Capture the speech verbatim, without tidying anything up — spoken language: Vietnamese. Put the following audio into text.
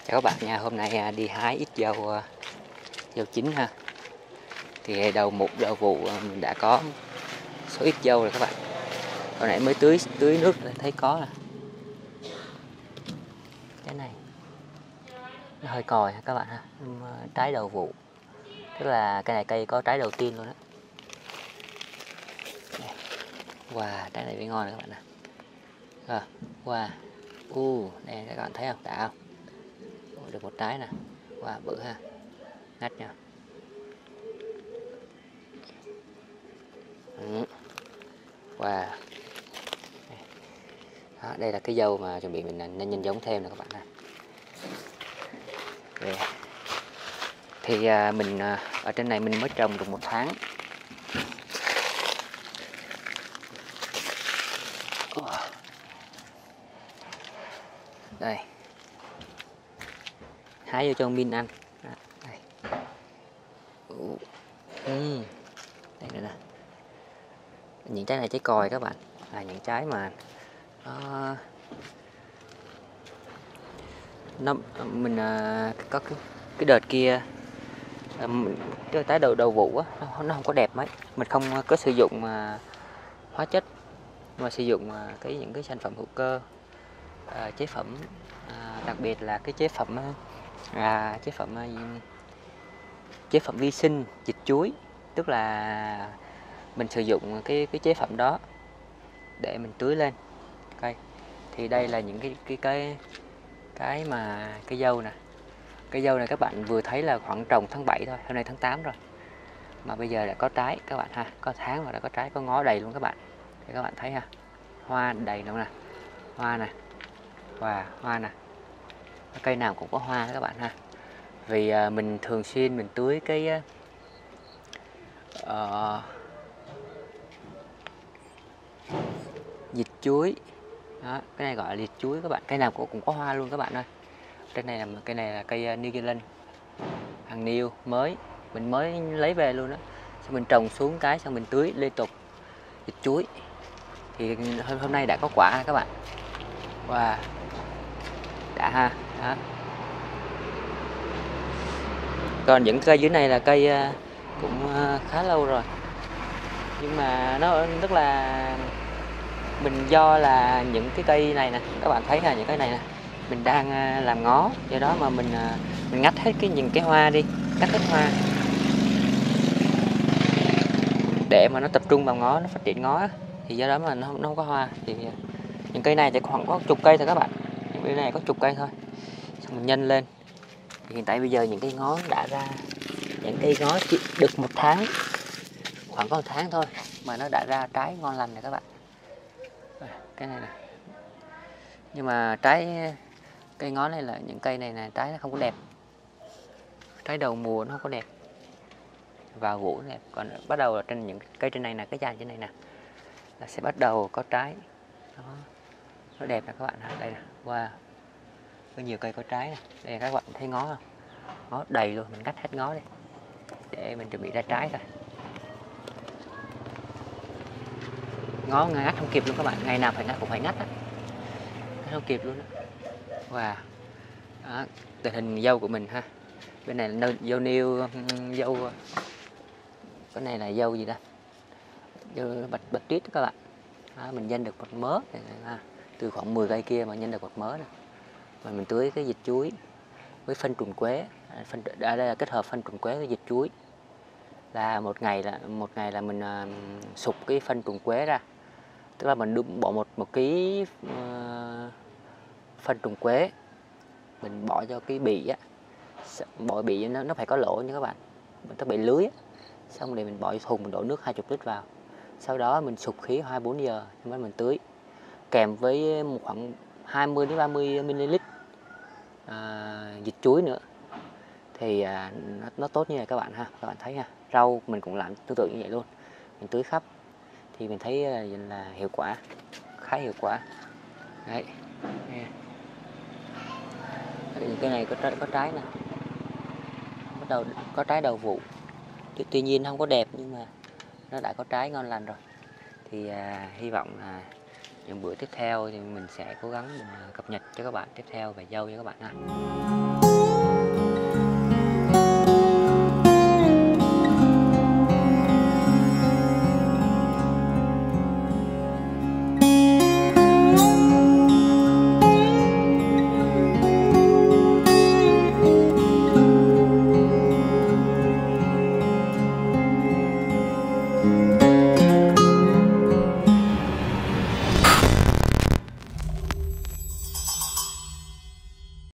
Chào các bạn nha, hôm nay đi hái ít dâu dâu chín ha. Thì đầu mục đầu vụ mình đã có số ít dâu rồi các bạn. Hồi nãy mới tưới tưới nước thấy có nè. Cái này nó hơi còi ha các bạn ha. Trái đầu vụ. Tức là cái này cây có trái đầu tiên luôn đó. Wow, trái này mới ngon rồi các bạn nè. Rồi, wow. U, đây các bạn thấy không? Đã không? Được một trái nè. Wow, bự ha. Ngắt nha. Ừ. Wow. Đó, đây là cái dâu mà chuẩn bị mình nên nhân giống thêm nè các bạn ha. Đây. Thì à, mình à, ở trên này mình mới trồng được một tháng. Đây. Hái vô cho Min ăn. Đây. Ừ. Đây nữa nè. Những trái này trái còi các bạn, là những trái mà nó, nó mình uh, có cái, cái đợt kia cái trái đầu đầu vụ á, nó, nó không có đẹp mấy, mình không có sử dụng uh, hóa chất mà sử dụng uh, cái những cái sản phẩm hữu cơ, uh, chế phẩm, uh, đặc biệt là cái chế phẩm uh, chế phẩm uh, chế phẩm vi sinh dịch chuối, tức là mình sử dụng cái cái chế phẩm đó để mình tưới lên cây. Thì đây là những cái cái cái cái mà cái dâu nè. Cái dâu này các bạn vừa thấy là khoảng trồng tháng bảy thôi, hôm nay tháng tám rồi. Mà bây giờ đã có trái các bạn ha, có tháng mà đã có trái, có ngó đầy luôn các bạn. Thì các bạn thấy ha. Hoa đầy luôn nè. Hoa nè. Và hoa nè. Cây nào cũng có hoa các bạn ha. Vì uh, mình thường xuyên mình tưới cái uh, dịch chuối. Đó, cái này gọi là liệt chuối các bạn, cây nào cũng có hoa luôn các bạn ơi. Trên này là cây này là cây New Zealand, hàng new mới, mình mới lấy về luôn đó. Xong mình trồng xuống cái xong mình tưới liên tục dịch chuối. Thì hôm hôm nay đã có quả các bạn. Wow, đã ha. Đó. Còn những cây dưới này là cây cũng khá lâu rồi, nhưng mà nó rất là mình do là những cái cây này nè, các bạn thấy là những cái này nè mình đang làm ngó, do đó mà mình mình ngắt hết cái những cái hoa đi, cắt hết hoa để mà nó tập trung vào ngó, nó phát triển ngó, thì do đó mà nó, nó không có hoa. Thì những cây này chỉ khoảng có chục cây thôi các bạn, những cây này có chục cây thôi, xong mình nhân lên. Thì hiện tại bây giờ những cây ngó đã ra, những cây ngó chỉ được một tháng, khoảng có một tháng thôi mà nó đã ra trái ngon lành này các bạn. Cái này nè, nhưng mà trái cây ngó này là những cây này là trái nó không có đẹp, trái đầu mùa nó không có đẹp, vào vụ đẹp. Còn bắt đầu là trên những cây trên này là cái dàn trên này nè là sẽ bắt đầu có trái, đó, nó đẹp nè các bạn. Đây nè, wow, có nhiều cây có trái nè. Đây các bạn thấy ngó không, ngó đầy luôn, mình cắt hết ngó đi để mình chuẩn bị ra trái rồi. Ngó ngắt không kịp luôn các bạn, ngày nào phải ngắt cũng phải ngắt á, không kịp luôn đó. Wow. Đó, tình hình dâu của mình ha. Bên này là dâu niêu, dâu, cái này là dâu gì ta, dâu bạch bạch tuyết các bạn. Đó, mình nhân được một mớ ha. Từ khoảng mười cây kia mà nhân được một mớ nè. Mà mình tưới cái dịch chuối với phân trùng quế, phân ở đây là kết hợp phân trùng quế với dịch chuối. Là một ngày là một ngày là mình uh, sụp cái phân trùng quế ra, tức là mình bỏ một một ký uh, phân trùng quế, mình bỏ cho cái bì á, bỏ bì nó nó phải có lỗ nha các bạn, mình có bị lưới á. Xong rồi mình bỏ thùng, mình đổ nước hai mươi lít vào, sau đó mình sụp khí hai mươi bốn giờ mới mình tưới, kèm với một khoảng hai mươi đến ba mươi mi li lít à, dịch chuối nữa. Thì à, nó, nó tốt như này các bạn ha. Các bạn thấy ha, rau mình cũng làm tương tự như vậy luôn, mình tưới khắp thì mình thấy là hiệu quả, khá hiệu quả đấy. Cái này có trái, có trái nè, bắt đầu có trái đầu vụ. Tuy nhiên không có đẹp nhưng mà nó đã có trái ngon lành rồi. Thì à, hy vọng là những bữa tiếp theo thì mình sẽ cố gắng mình cập nhật cho các bạn tiếp theo về dâu cho các bạn ha. Bye.